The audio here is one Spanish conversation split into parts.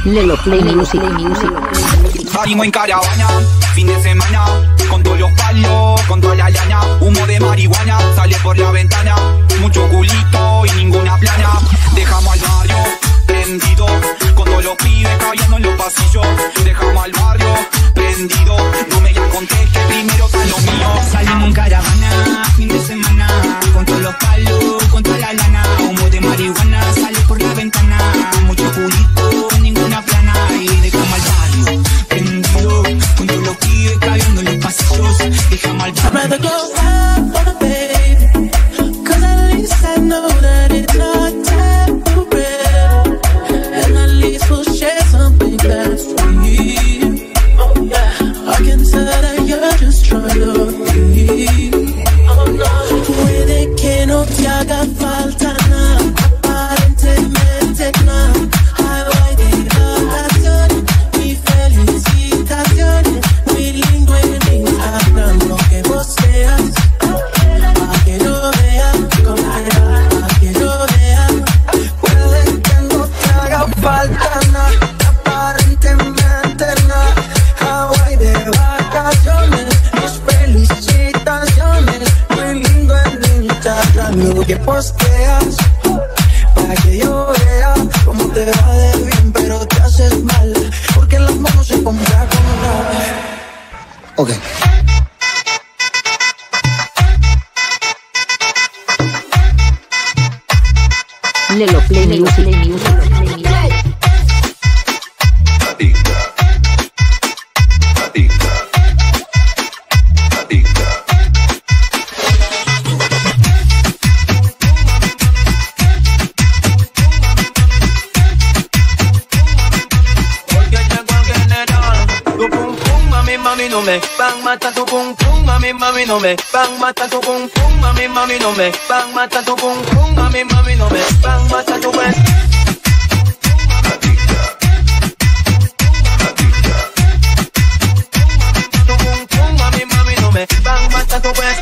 Lelo Play Music. Salimos en Caravana, fin de semana, con todos los palos, con toda la lana, humo de marihuana, sale por la ventana, mucho culito y ninguna plana. Dejamos al barrio prendido, con todos los pibes cabiendo en los pasillos. Dejamos al barrio prendido, no me la conté que primero están los míos. Salimos en caravana, fin de semana, con todos los palos, con toda la lana, humo de marihuana, sale por la ventana, mucho culito, ninguna plana. Y dejamos al barrio prendido, con todos los pibes cabiendo en los pasillos. Dejamos al barrio. I'd rather go out on a babe, 'cause at least I know that it's not temporary, and at least we'll share something that's real. Oh yeah, I can tell that you're just trying to be. Oh no, puede que no te haga falta nada, aparentemente nada. Ay, voy de vacaciones, mi felicitaciones, muy lindo en Instagram lo que posteas, pa' que lo veas, pa' que lo veas. Puede que no te haga falta nada, aparentemente nada. Hawaii de vacaciones, mis felicitaciones, muy lindo en Instagram lo que posteas, pa' que yo vea cómo te va de bien, pero te haces mal, porque las manos se compran con una. Ok. Lelo Play Music. Mami no me van mata tu pum pum, mami no me van mata tu pum pum, mami no me van mata tu pum pum, mami no me van mata tu pum. Mami no me van mata tu pum.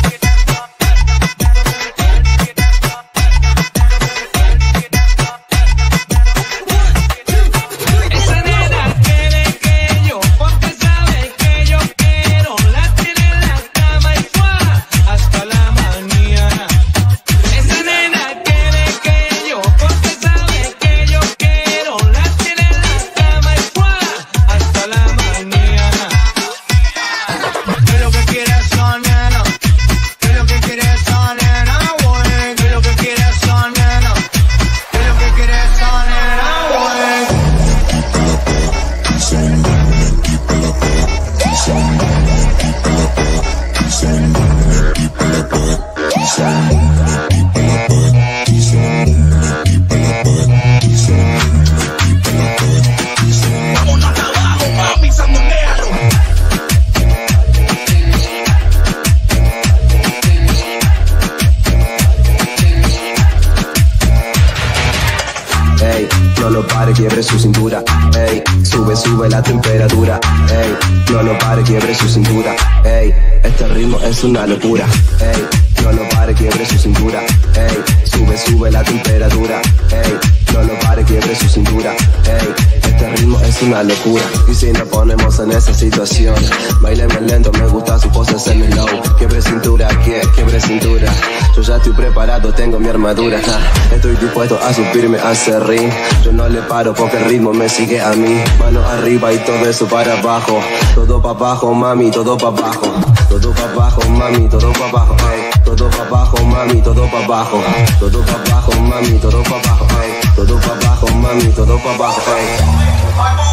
No pare, quiebre su cintura, ey, sube la temperatura, ey, no pare, quiebre su cintura, ey, este ritmo es una locura, ey, no pare, quiebre su cintura, ey, sube la temperatura, ey, no pare, quiebre su cintura, ey, este ritmo es una locura. Y si nos ponemos en esa situación, bailemos lento, me gusta su pose, hacerme low, quiebre cintura, quiebre cintura, yo ya estoy preparado, tengo mi armadura, estoy dispuesto a subirme a ese ring, yo no le paro porque el ritmo me sigue a mí. Mano arriba y todo eso para abajo, todo pa' abajo, mami, todo pa' abajo, todo pa' abajo, mami, todo pa' abajo, ey, todo pa' abajo, mami, todo pa' abajo, todo pa' abajo, mami, todo pa' abajo, ey, todo pa' abajo, mami, todo pa' abajo, ey.